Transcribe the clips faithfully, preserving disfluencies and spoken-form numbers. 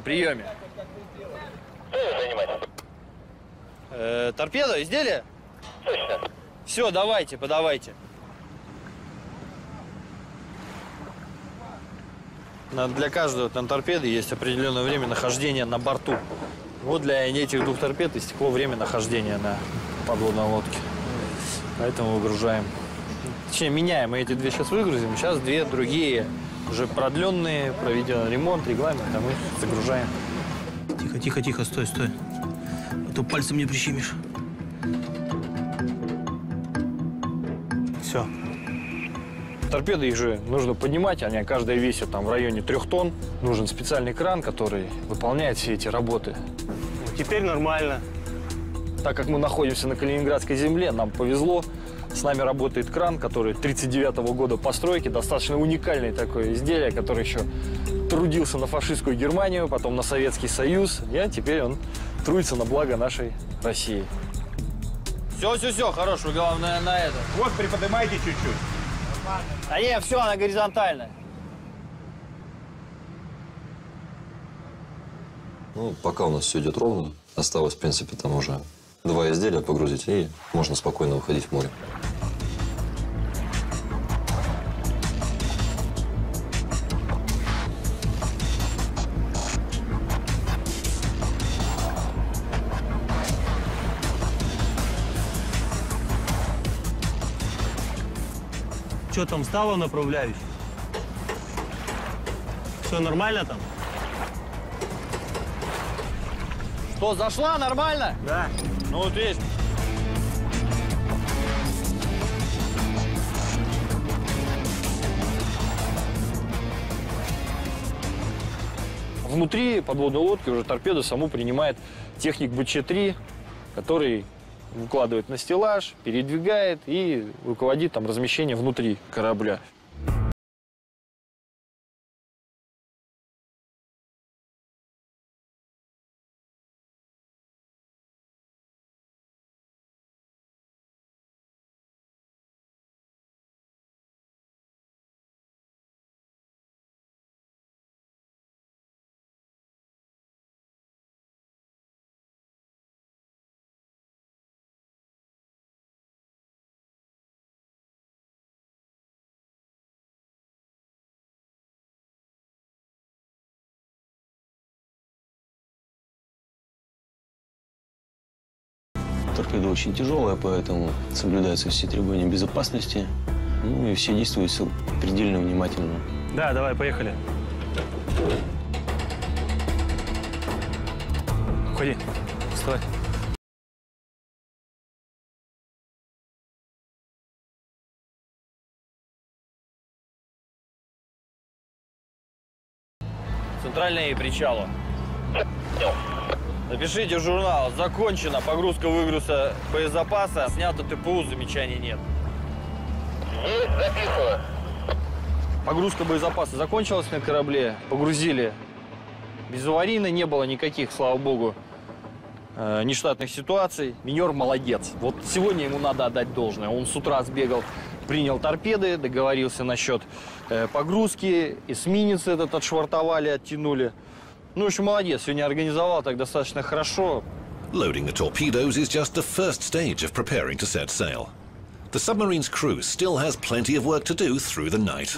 приеме. Э, торпеда, изделие? Точно. Все, давайте, подавайте. Для каждого там торпеды есть определенное время нахождения на борту. Вот для этих двух торпед истекло время нахождения на подводной лодке. Поэтому выгружаем. Точнее, меняем. Мы эти две сейчас выгрузим. Сейчас две другие, уже продленные, проведен ремонт, регламент, а мы загружаем. Тихо, тихо, тихо, стой, стой. А то пальцем не прищемишь. Все. Торпеды их же нужно поднимать, они каждая весит там в районе трех тонн. Нужен специальный кран, который выполняет все эти работы. Теперь нормально. Так как мы находимся на Калининградской земле, нам повезло. С нами работает кран, который тридцать девятого года постройки. Достаточно уникальное такое изделие, которое еще трудился на фашистскую Германию, потом на Советский Союз. И теперь он трудится на благо нашей России. Все, все, все, хорошего, главное на это. Вот, приподнимайте чуть-чуть. А не, все, она горизонтальная. Ну, пока у нас все идет ровно. Осталось, в принципе, там уже два изделия погрузить, и можно спокойно выходить в море. Что там стало, направляюсь? Все нормально там? Что, зашла нормально? Да. Ну вот есть. Внутри подводной лодки уже торпеду саму принимает техник бэ че три, который выкладывает на стеллаж, передвигает и руководит там размещением внутри корабля. Торпеда очень тяжелая, поэтому соблюдаются все требования безопасности. Ну и все действуют предельно внимательно. Да, давай, поехали. Уходи. Вставай. Центральное причалу. Напишите в журнал. Закончено. Погрузка-выгрузка боезапаса. Снято тэ пэ у. Замечаний нет. Есть, записываю. Погрузка боезапаса закончилась на корабле. Погрузили. Безаварийно, не было никаких, слава богу, э, нештатных ситуаций. Минер молодец. Вот сегодня ему надо отдать должное. Он с утра сбегал, принял торпеды, договорился насчет э, погрузки. Эсминец этот отшвартовали, оттянули. Ну, в общем, молодец. Сегодня организовал так достаточно хорошо. Loading the torpedoes is just the first stage of preparing to set sail. The submarine's crew still has plenty of work to do through the night.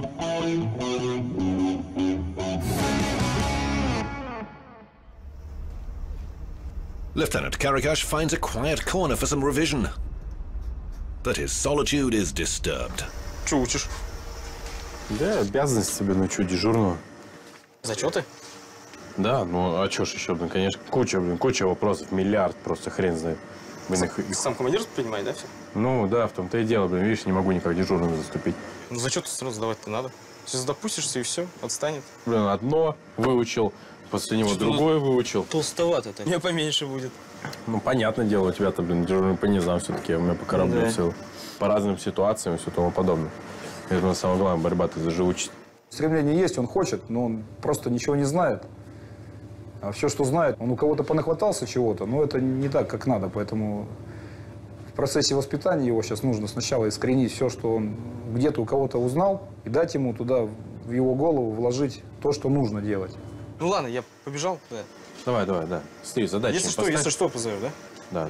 Lieutenant Karakash finds a quiet corner for some revision. But his solitude is disturbed. Что учишь? Да, обязанность себе, ну что, дежурную. Зачеты? Да, ну а чё ж еще, блин, конечно, куча, блин, куча вопросов, миллиард, просто хрен знает. Блин, их, их... Сам командир принимает, да, все? Ну да, в том-то и дело, блин, видишь, не могу никак дежурным заступить. Ну зачеты все равно сдавать-то надо. Сейчас допустишься и все, отстанет. Блин, одно выучил, после него Что-то другое выучил. Толстовато-то. Мне поменьше будет. Ну, понятное дело, у тебя-то, блин, дежурный по низам все-таки, у меня по кораблю Да. все, по разным ситуациям и все тому подобное. Это самое главное, борьба-то за живучесть. Стремление есть, он хочет, но он просто ничего не знает. А все, что знает, он у кого-то понахватался чего-то, но это не так, как надо. Поэтому в процессе воспитания его сейчас нужно сначала искоренить все, что он где-то у кого-то узнал, и дать ему туда, в его голову, вложить то, что нужно делать. Ну ладно, я побежал. Да. Давай, давай, да. Смотри, задачи Если что, поставь. если что, позовешь, да? Да.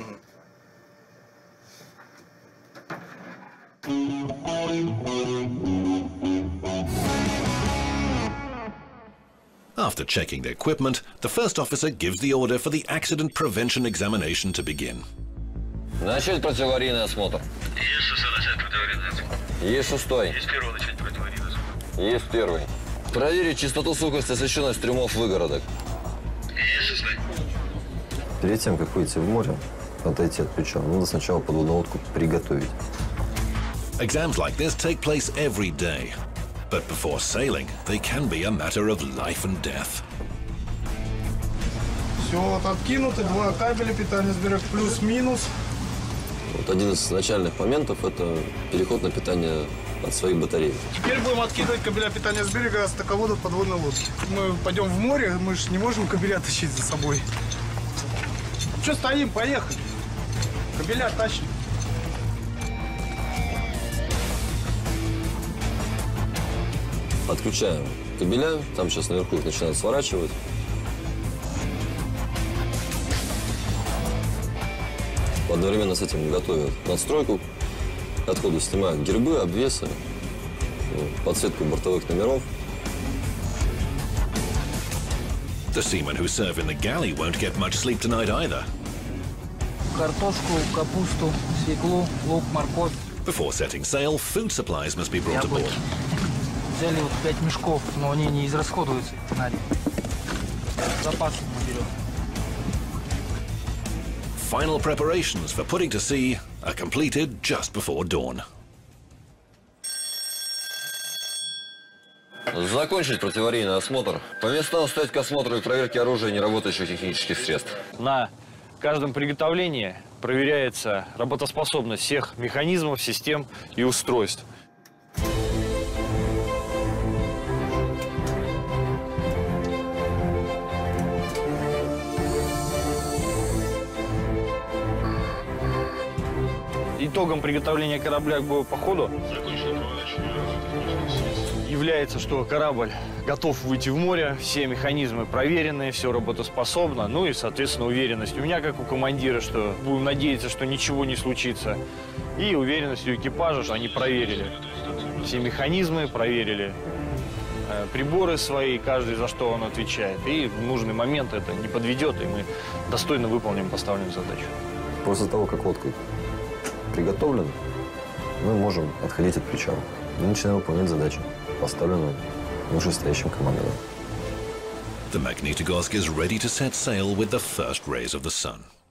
After checking the equipment, the first officer gives the order for the accident prevention examination to begin. Начать противоаварийный осмотр. Есть шестой начать противоаварийный осмотр. Есть шестой. Есть первый начать противоаварийный осмотр. Есть первый. Проверить чистоту, сухость, освещенность трюмов выгородок. Есть шестой. Перед тем, как выйти в море, отойти от причала, надо сначала подводную лодку приготовить. Exams like this take place every day. But before sailing, they can be a matter of life and death. Все, вот откинуты, два кабеля питания сберег, плюс-минус. Вот один из начальных моментов – это переход на питание от своих батарей. Теперь будем откидывать кабеля питания с берега с таковода подводной лодки. Мы пойдем в море, мы же не можем кабеля тащить за собой. Что стоим, поехали. Кабеля тащим. Отключаем кабеля, там сейчас наверху их начинают сворачивать. Одновременно с этим готовят надстройку, к отходу снимают гербы, обвесы, подсветку бортовых номеров. The seamen who serve in the galley won't get much sleep tonight either. Картошку, капусту, свеклу, лук, морковь. Before setting sail, food supplies must be brought aboard. Взяли вот пять мешков, но они не израсходуются на день. Запасы мы берем. Final preparations for putting to sea are completed just before dawn. Закончить противоаварийный осмотр. По местам стоять к осмотру и проверке оружия и неработающих технических средств. На каждом приготовлении проверяется работоспособность всех механизмов, систем и устройств. Итогом приготовления корабля к боепоходу является, что корабль готов выйти в море, все механизмы проверены, все работоспособно, ну и, соответственно, уверенность у меня, как у командира, что будем надеяться, что ничего не случится, и уверенность у экипажа, что они проверили все механизмы, проверили э, приборы свои, каждый за что он отвечает, и в нужный момент это не подведет, и мы достойно выполним поставленную задачу. После того, как лодка приготовлена, мы можем отходить от причала и начинаем выполнять задачи, поставленную вышестоящим командиром. The Magnitogorsk is ready to set sail with the first rays of the sun.